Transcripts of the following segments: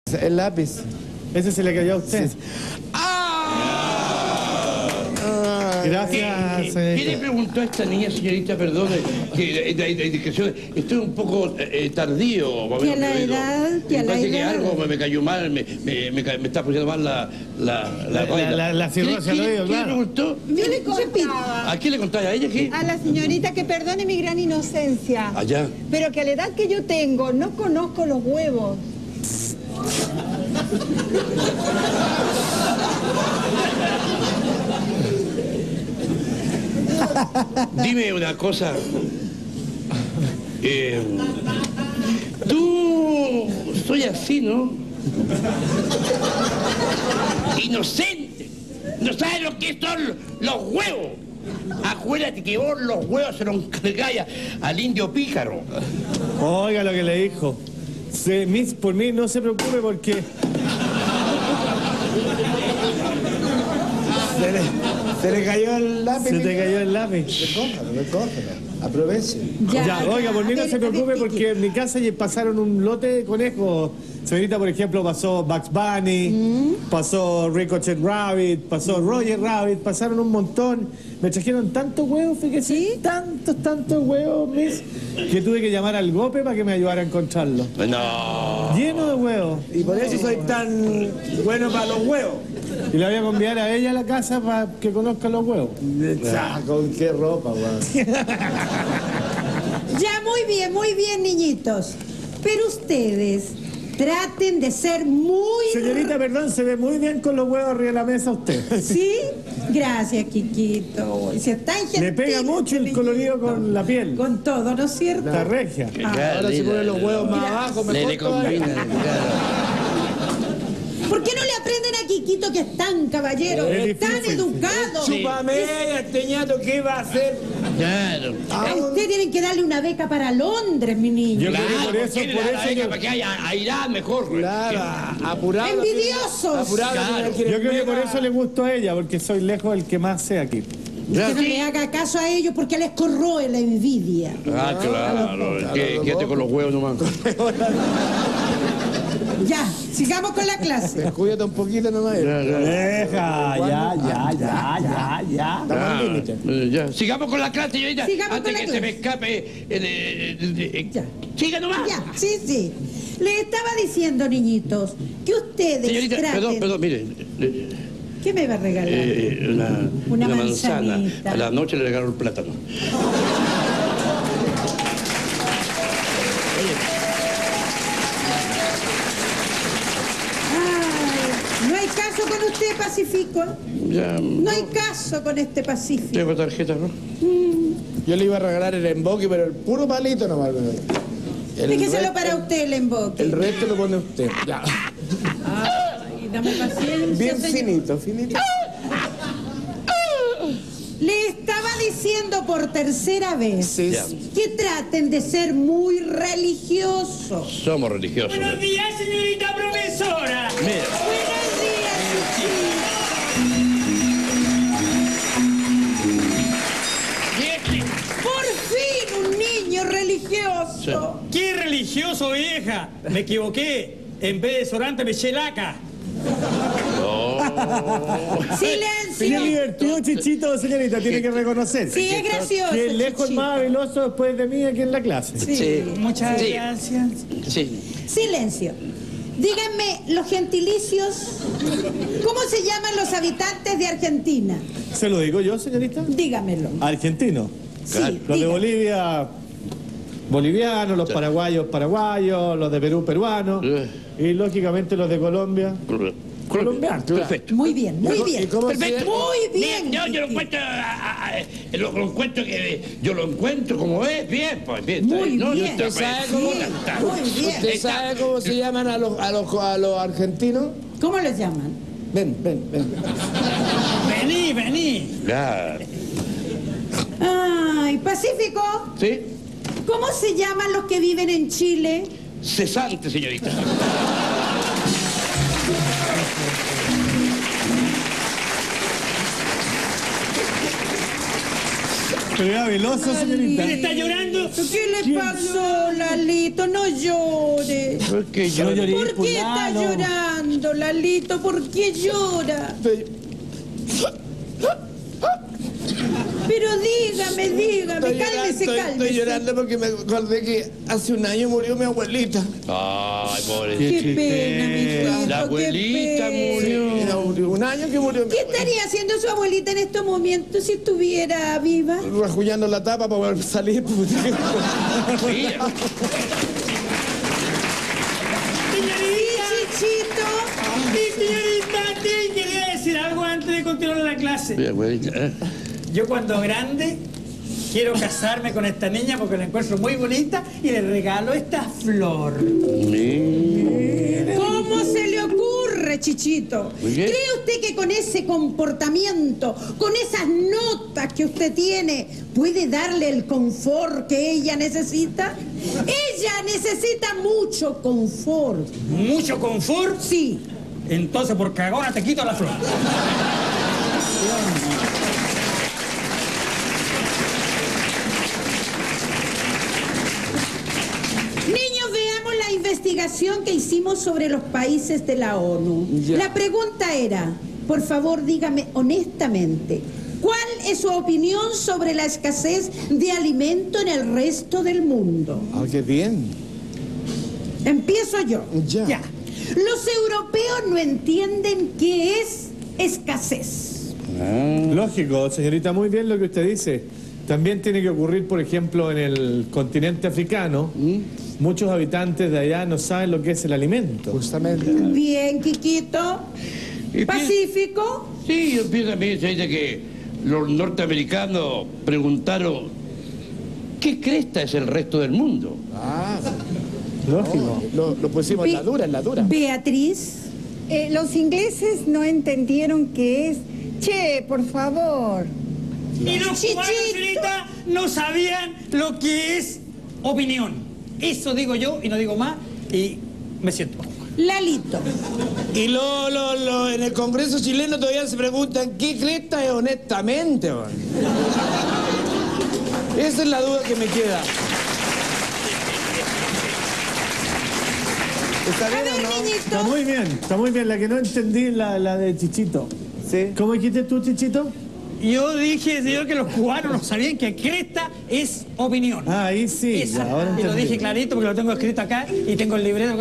El lápiz. Ese se le cayó a usted. Sí. Gracias. ¿Qué le preguntó a esta niña, señorita? Perdone, estoy un poco tardío. Que a la edad, que a la parece que edad. algo me cayó mal, me está poniendo mal La cirrosis al oído, ¿Qué le claro. preguntó? Yo le contaba ¿A quién le contaba? ¿A ella qué? a la señorita que perdone mi gran inocencia, Allá. pero que a la edad que yo tengo no conozco los huevos. Dime una cosa. Tú soy así, ¿no? Inocente. No sabes lo que son los huevos. Acuérdate que vos los huevos se los entregáis al indio pícaro. Oiga lo que le dijo. Por mí no se preocupe porque... Se le cayó el lápiz. Se te cayó el lápiz. Recójalo. Aproveche. Ya, oiga, por mí no se preocupe porque en mi casa ya pasaron un lote de conejos. Señorita, por ejemplo, pasó Bugs Bunny, pasó Ricochet Rabbit, pasó Roger Rabbit, pasaron un montón. Me trajeron tantos huevos, fíjese, ¿Sí? tantos huevos, Miss, que tuve que llamar al Gope para que me ayudara a encontrarlos. No. Lleno de huevos. Y por eso soy tan bueno para los huevos. Y la voy a convidar a ella a la casa para que conozca los huevos. ¿Con qué ropa, weón? Ya, muy bien, niñitos. Pero ustedes traten de ser muy... Señorita, perdón, se ve muy bien con los huevos arriba de la mesa usted. ¿Sí? Gracias, Quiquito. Si es tan gentil, Le pega mucho el colorido con la piel. con todo, ¿no es cierto? La regia. Ahora se ponen los huevos más abajo, mejor Le todavía. combina, claro. ¿Por qué no le aprenden a Quiquito que es tan caballero, Es tan difícil. educado? Chúpame, Esteñato, ¿qué va a hacer? Claro. A usted tienen que darle una beca para Londres, mi niño. Yo creo que Claro, por eso para que haya Irán mejor. Claro, apurado. Envidiosos. Apurado. Claro. Yo creo que por eso le gustó a ella, porque soy lejos el que más sé aquí. Usted no le haga caso a ellos porque les corroe la envidia. Ah, claro. Quédate con los huevos nomás. Ya, sigamos con la clase. Descuídate un poquito nomás. Deja, ya. Estamos al límite. Ya. Sigamos con la clase, señorita. Sigamos Antes con que la se me clase. escape. Ya. Siga nomás. Ya, sí. Le estaba diciendo, niñitos, que ustedes Señorita, traten... perdón, mire. ¿Qué me va a regalar? Una manzana. manzanita. A la noche le regalo el plátano. Ay, no hay caso con usted, Pacífico. Ya. No hay caso con este Pacífico. Tengo tarjeta, ¿no? Yo le iba a regalar el emboque, pero el puro palito nomás. Déjeselo para usted el emboque. El resto lo pone usted. Ya. Ay, dame paciencia, Bien señor. finito. Le estaba diciendo por tercera vez Sí. Ya. que traten de ser muy religiosos. Somos religiosos. Buenos días, señorita profesora. Mira. Buenos días, por fin un niño religioso. ¡Qué religioso, vieja! Me equivoqué. En vez de Sorante me eché laca. Qué Silencio. divertido, Chichito, señorita, tiene que reconocer. Sí, es gracioso. Que lejos Chichito. más habiloso después de mí aquí en la clase. Sí. Muchas Sí. gracias. Sí. Silencio. Díganme, los gentilicios, ¿cómo se llaman los habitantes de Argentina? ¿Se lo digo yo, señorita? Dígamelo. Argentino. Sí, Los de diga. Bolivia, bolivianos, los paraguayos, paraguayos, los de Perú, peruanos, y lógicamente los de Colombia. Colombiano. Perfecto. Muy bien, muy bien. ¿Y cómo se Perfecto. llama? Muy bien. Yo lo encuentro, yo lo encuentro como es, bien, pues, bien. Muy No, bien. no, ¿Usted sabe cómo, está- Muy bien. ¿Usted sabe cómo se llaman a los argentinos? ¿Cómo los llaman? Ven. Vení. Claro. Ay, Pacífico, ¿Sí? ¿cómo se llaman los que viven en Chile? Cesante, señorita. Pero era veloso, señorita. ¿Quién está llorando? ¿Qué le pasó, Lalito? No llore. ¿Por qué Yo lloré, ¿Por qué está fulano. llorando, Lalito? ¿Por qué llora? Pero dígame, cálmese. Estoy llorando porque me acordé que hace un año murió mi abuelita. Ay, Qué pobrecito. pena, mi hijito, La abuelita qué pena. Era un año que murió mi ¿Qué abuelita. estaría haciendo su abuelita en estos momentos si estuviera viva? Rajullando la tapa para poder salir. Mira. Chichito. Señorita, te quería decir algo antes de continuar la clase. Mi abuelita, ¿eh? Yo cuando grande quiero casarme con esta niña porque la encuentro muy bonita y le regalo esta flor. ¿Cómo se le ocurre, Chichito? Muy bien. ¿Cree usted que con ese comportamiento, con esas notas que usted tiene, puede darle el confort que ella necesita? Ella necesita mucho confort. ¿Mucho confort? Sí. Entonces por cagona te quito la flor. Niños, veamos la investigación que hicimos sobre los países de la ONU. Ya. La pregunta era, por favor, dígame honestamente, ¿cuál es su opinión sobre la escasez de alimento en el resto del mundo? Ah, qué bien. Empiezo yo. Ya. Los europeos no entienden qué es escasez. Lógico, señorita, muy bien lo que usted dice. También tiene que ocurrir, por ejemplo, en el continente africano. Muchos habitantes de allá no saben lo que es el alimento. Justamente. Bien, Quiquito. Y Pacífico. Sí, yo pienso también, señorita, que los norteamericanos preguntaron ¿qué cresta es el resto del mundo? Ah, Lógico. lo pusimos en la dura, en la dura. Beatriz. Los ingleses no entendieron qué es. Che, por favor. Y los Chichito. cubanos, señorita, no sabían lo que es opinión. Eso digo yo y no digo más y me siento. Lalito. Y en el Congreso chileno todavía se preguntan ¿qué cresta es honestamente? Man? Esa es la duda que me queda. ¿Está A bien ver, o no? Está niñito. muy bien. La que no entendí es la de Chichito. Sí. ¿Cómo dijiste tú, Chichito? Yo dije, señor, que los cubanos no sabían que cresta es opinión. Ah, ahí sí. Esa. Ya, ahora Y lo entendí. dije clarito porque lo tengo escrito acá y tengo el libreto.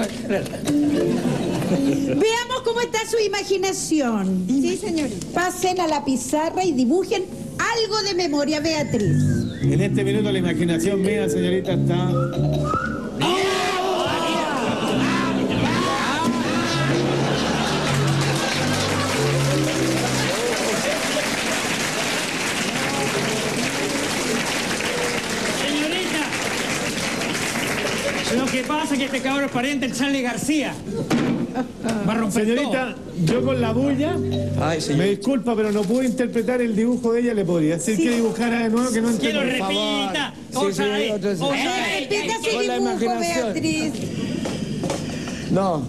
Veamos cómo está su imaginación. Sí, señorita. Pasen a la pizarra y dibujen algo de memoria, Beatriz. En este minuto la imaginación mía, señorita, está... Señorita, lo que pasa es que este cabrón es pariente del Charlie García. Va a romper Señorita, yo con la bulla, me disculpa, pero no pude interpretar el dibujo de ella, le podría decir que dibujara de nuevo, que no todo. Que lo entiendo. repita. Sí, Otra vez, otra vez. otra vez. Repita su Con la dibujo, imaginación. Beatriz. No.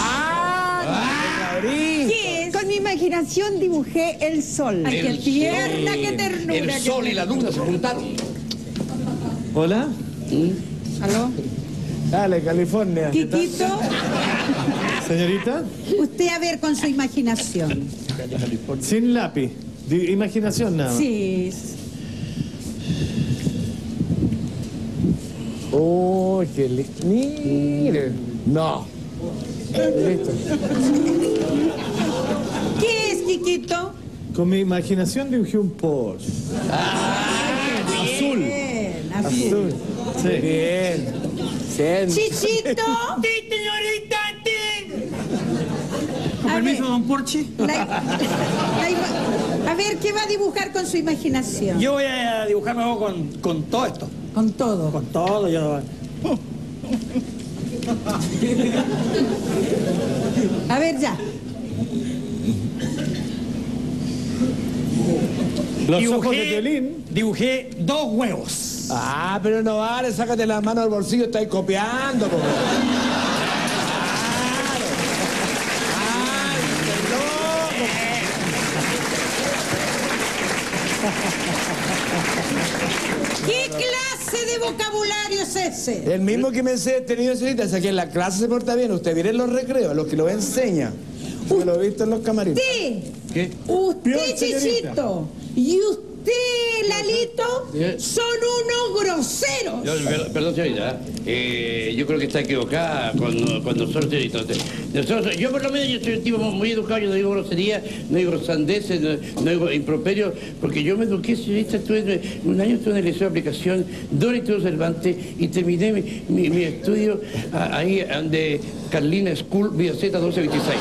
Cabrón. ¿Qué es? Con mi imaginación dibujé el sol. Ay, qué tierna, qué ternura. El qué sol y la luna se juntaron. ¿Hola? ¿Aló? Dale, California. Quiquito, Señorita, usted a ver con su imaginación. sin lápiz. Imaginación nada más. Sí. Uy, qué lindo. Mire. No. Listo. ¿Qué es, Quiquito? Con mi imaginación dibujé un Porsche. Azul. Bien, así. Azul. Sí. Bien. Bien. Chichito. ¡Sí, señorita! ¡Sí! Con A permiso, ver. don Porchi. A ver, ¿qué va a dibujar con su imaginación? Yo voy a dibujarme algo con todo esto. Con todo. Con todo, yo... A ver, ya. Los ojos de violín. Dibujé 2 huevos. Ah, pero no vale, sácate las manos del bolsillo, estáis copiando. Po. Claro. Ay, qué loco. 13. El mismo que me he tenido, señorita, es que en la clase se porta bien. Usted viene en los recreos, a los que lo enseña. Yo lo he visto en los camarines. Usted, ¿Qué? usted, Chichito, y usted, Lalito, son unos groseros. Perdón, señorita. Yo creo que está equivocada con nosotros, señorita. Yo por lo menos yo soy un tipo muy educado, yo no digo grosería, no digo sandeces, no digo improperios, porque yo me eduqué, señorita, un año estuve en el liceo de aplicación, Don Instituto Cervantes, y terminé mi estudio ahí de Carlina School, Vía Z 1226.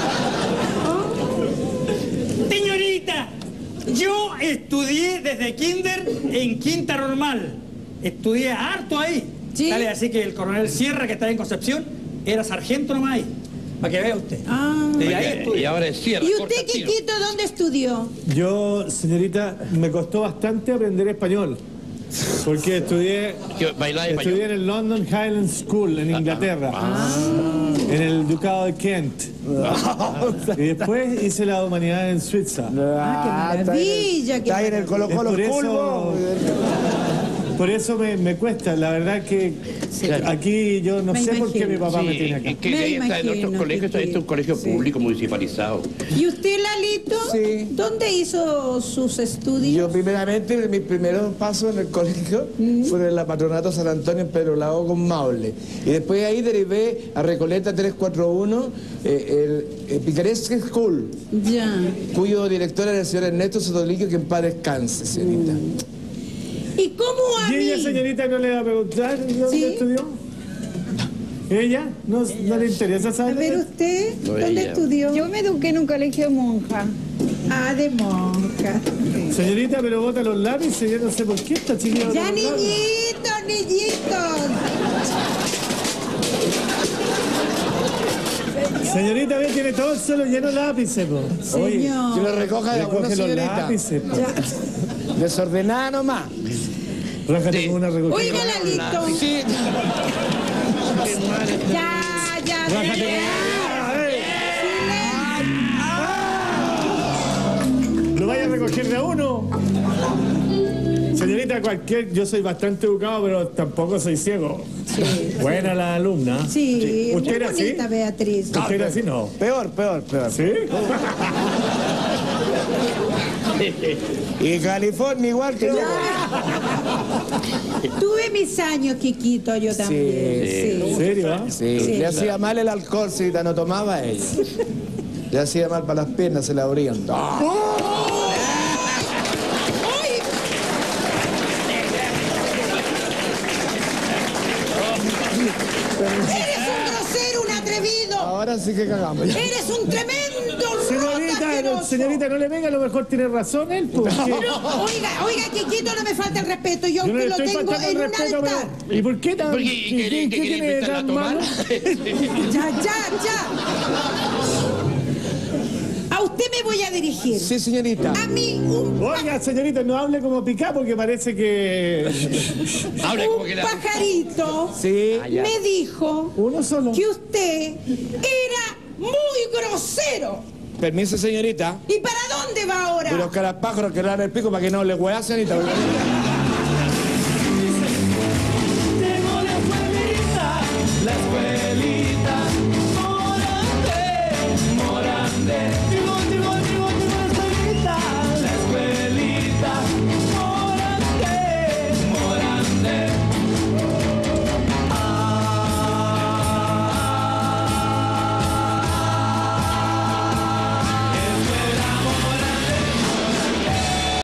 Señorita, yo estudié desde kinder en quinta normal. Estudié harto ahí. Sí. Dale, así que el coronel Sierra, que está en Concepción, era sargento nomás ahí. Para que vea usted. Ah. Desde ahí estudié. Y ahora es Sierra. ¿Y corta usted, el tiro. Quiquito, dónde estudió? Yo, señorita, me costó bastante aprender español. Porque estudié ¿Bailaba en español? el London Highland School en Inglaterra. En el Ducado de Kent. Y después hice la humanidad en Suiza. Ah, qué maravilla. Está ahí en el Colo Colo Por eso- Fulbo. Por eso me cuesta. La verdad que aquí yo no Me sé por qué imagino. mi papá me Sí, tiene acá. es que Me ahí está en otros imagino, colegios, está en un Quiquito. colegio Sí. público municipalizado. ¿Y usted, Lalito? Sí. ¿Dónde hizo sus estudios? Yo primeramente, mis primeros pasos en el colegio fueron en la Patronato San Antonio en Pedro Lago con Maule. Y después de ahí derivé a Recoleta 341, el Picaresque School, Ya. cuyo director era el señor Ernesto Sotoliquio, que en paz descanse, señorita. ¿Y cómo a ¿Y ella, mí? señorita, no le va a preguntar dónde ¿Sí? estudió? ¿Ella? ¿No le interesa A saber? ver, ¿usted No, dónde ella. estudió? Yo me eduqué en un colegio monja. Ah, de monja. Señorita, pero bota los lápices, yo no sé por qué esta chiquilla bota Ya, los lápices. niñitos. Señorita, ve, tiene todo el suelo lleno de lápices, po. Oye, Señor. Que lo recoja de alguna recoge los señorita. lápices, po. Desordenada nomás. Rájate Sí. con una recogida. Oiga, Lalito. Sí. Ya. Rájate con ¿Lo vaya a recoger de a uno? Señorita, yo soy bastante educado, pero tampoco soy ciego. Buena la alumna. Sí, ¿Usted muy era así? bonita, Beatriz. ¿Usted era así? No. Peor. ¿Sí? Y California igual que yo. Tuve mis años, Quiquito, yo también. ¿En serio? Ah? Sí, Sí. le hacía mal el alcohol, si no tomaba ella. Le hacía mal para las piernas, se le abrían. Eres un grosero, un atrevido. Ahora sí que cagamos. Eres un tremendo Señorita, asqueroso. señorita, no le venga, a lo mejor tiene razón él, porque Oiga, Quiquito, no me falta el respeto. Yo yo no que le lo estoy tengo faltando en el un respeto, altar. pero ¿y por qué tan, Porque, qué ¿qué tiene invitarla a tan tomar? malo? Ya. A usted me voy a dirigir. Sí, señorita. A mí, Oiga, señorita, no hable como picá porque parece que Habla como que un la... pajarito Sí. me dijo uno solo. que usted era muy grosero. Permiso, señorita. ¿Y para dónde va ahora? Pero que a las pájaros que le dan el pico para que no le hueá, señorita.